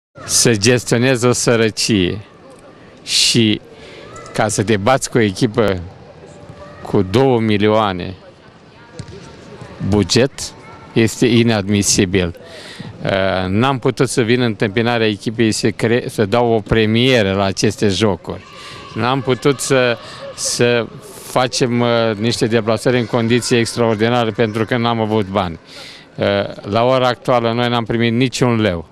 Să gestionezi o sărăcie și ca să te bați cu o echipă cu 2 milioane buget este inadmisibil. N-am putut să vin în întâmpinarea echipei să dau o premieră la aceste jocuri. N-am putut să facem niște deplasări în condiții extraordinare pentru că n-am avut bani. La ora actuală noi n-am primit niciun leu,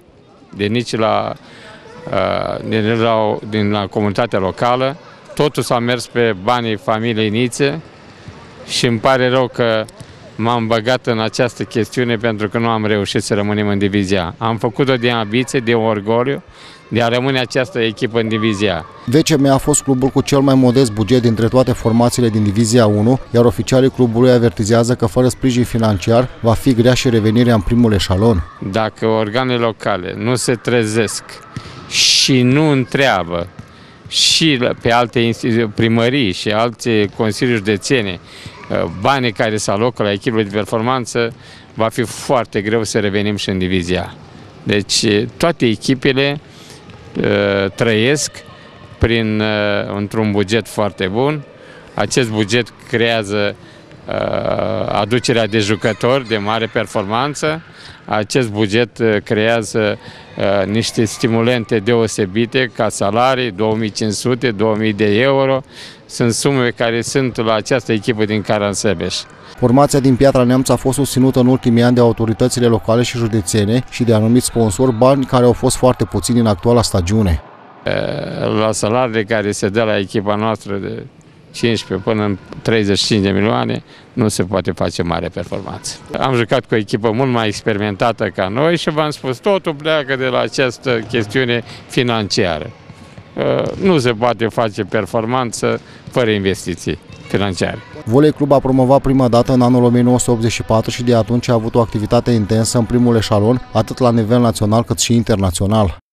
din la comunitatea locală. Totul s-a mers pe banii familiei Nițe și îmi pare rău că m-am băgat în această chestiune pentru că nu am reușit să rămânem în divizia. Am făcut-o din ambiție, de orgoliu, de a rămâne această echipă în divizia. VCM a fost clubul cu cel mai modest buget dintre toate formațiile din divizia 1, iar oficialii clubului avertizează că fără sprijin financiar va fi grea și revenirea în primul eșalon. Dacă organele locale nu se trezesc și nu întreabă și pe alte primării și alte consilii județene banii care se alocă la echipele de performanță, va fi foarte greu să revenim și în divizia. Deci toate echipele trăiesc într-un buget foarte bun. Acest buget creează aducerea de jucători de mare performanță. Acest buget creează niște stimulente deosebite ca salarii, 2500-2000 de euro. Sunt sume care sunt la această echipă din Caransebeș. Formația din Piatra Neamț a fost susținută în ultimii ani de autoritățile locale și județene și de anumiți sponsori, bani care au fost foarte puțini în actuala stagiune. La salariile care se dă la echipa noastră de 15 până în 35 de milioane, nu se poate face mare performanță. Am jucat cu o echipă mult mai experimentată ca noi și v-am spus, totul pleacă de la această chestiune financiară. Nu se poate face performanță fără investiții financiare. Volei Club a promovat prima dată în anul 1984 și de atunci a avut o activitate intensă în primul eșalon, atât la nivel național cât și internațional.